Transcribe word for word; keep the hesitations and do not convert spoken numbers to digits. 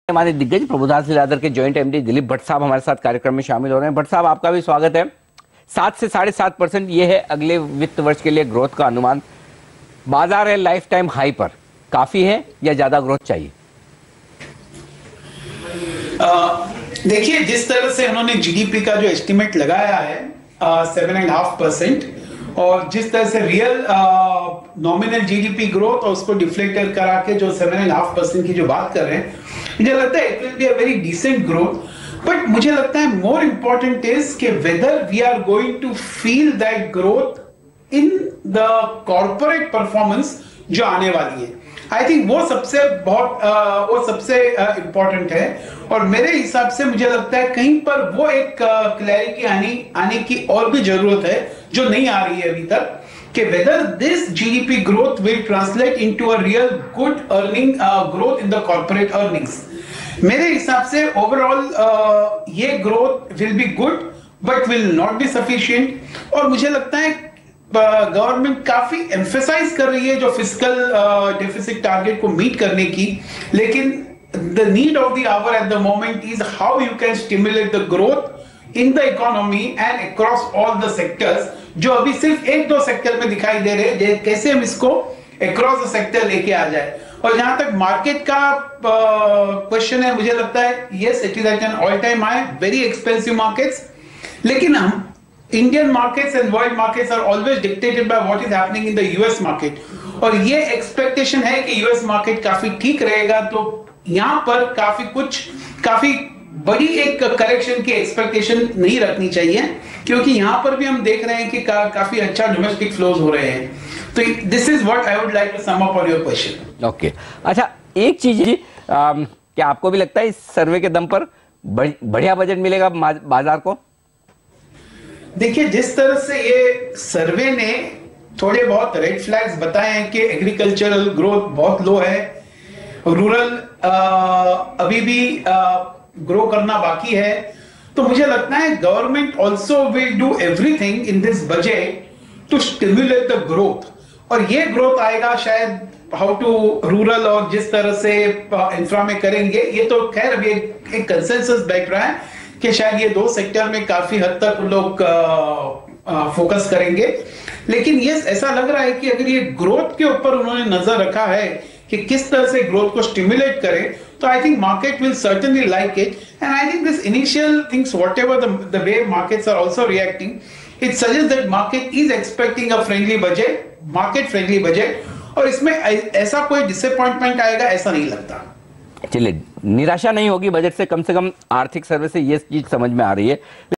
हमारे दिग्गज प्रभुदास लीलाधर के जॉइंट एमडी दिलीप भट्ट साहब हमारे साथ कार्यक्रम में शामिल हो रहे हैं। भट्ट साहब, आपका भी स्वागत है। सात से साढ़े सात परसेंट ये है अगले वित्त वर्ष के लिए ग्रोथ का अनुमान। बाजार है लाइफ टाइम हाई पर, काफी है या ज्यादा ग्रोथ चाहिए? देखिए, जिस तरह से उन्होंने जीडीपी का जो एस्टिमेट लगाया है सेवन एंड हाफ परसेंट, और जिस तरह से रियल नॉमिनल जीडीपी ग्रोथ और उसको डिफ्लेक्टर करा के जो सेवन एंड हाफ परसेंट की जो बात कर रहे हैं, मुझे लगता है it will be a very decent growth. But मुझे लगता है मोर इंपॉर्टेंट इज कि whether we are going to feel that growth in the corporate performance जो आने वाली है। आई थिंक वो सबसे बहुत uh, वो सबसे इंपॉर्टेंट uh, है। और मेरे हिसाब से मुझे लगता है कहीं पर वो एक क्लैरिटी uh, आने आने की और भी जरूरत है जो नहीं आ रही है अभी तक, कि whether this GDP growth will translate into a real good earning growth in the corporate earnings. मेरे हिसाब से ओवरऑल uh, ये growth will be good but will not be sufficient. और मुझे लगता है गवर्नमेंट uh, काफी एम्फेसाइज कर रही है जो फिस्कल डेफिसिट टारगेट को मीट करने की, लेकिन the need of the hour at the moment is how you can stimulate the growth in the economy and across all the sectors, जो अभी सिर्फ एक दो सेक्टर में दिखाई दे रहे हैं। कैसे हम इसको अक्रॉस द सेक्टर लेके आ जाए। और जहां तक मार्केट का क्वेश्चन uh, है, मुझे लगता है yes it is at an all time high, very expensive markets, लेकिन हम Indian markets and world markets are always dictated by what is happening in the U S market, और ये expectation है कि U S market काफी ठीक रहेगा, तो यहाँ पर काफी कुछ काफी बड़ी एक करेक्शन की एक्सपेक्टेशन नहीं रखनी चाहिए, क्योंकि यहाँ पर भी हम देख रहे हैं कि का, काफी अच्छा डोमेस्टिक फ्लोज हो रहे हैं। तो this is what I would like to sum up on your question. Okay, अच्छा एक चीज जी, क्या आपको भी लगता है इस सर्वे के दम पर बढ़िया बजट मिलेगा बाजार को? देखिए, जिस तरह से ये सर्वे ने थोड़े बहुत रेड फ्लैग्स बताए हैं कि एग्रीकल्चरल ग्रोथ बहुत लो है, रूरल अभी भी ग्रो करना बाकी है, तो मुझे लगता है government also will do everything in this budget to stimulate the growth. और ये ग्रोथ आएगा शायद हाउ टू रूरल और जिस तरह से इंफ्रा में करेंगे, ये तो खैर अभी एक, एक कंसेंसस बैठ रहा है कि शायद ये दो सेक्टर में काफी हद तक लोग फोकस करेंगे। लेकिन ये ऐसा लग रहा है कि अगर ये ग्रोथ के ऊपर उन्होंने नजर रखा है कि किस तरह से ग्रोथ को स्टिमुलेट करे, तो I think market will certainly like it. And I think this initial things whatever the way markets are also reacting, it suggest that market is expecting a friendly budget, market friendly budget, और इसमें ऐसा कोई disappointment आएगा ऐसा नहीं लगता। चलिए, निराशा नहीं होगी बजट से, कम से कम आर्थिक सर्वे से ये चीज समझ में आ रही है।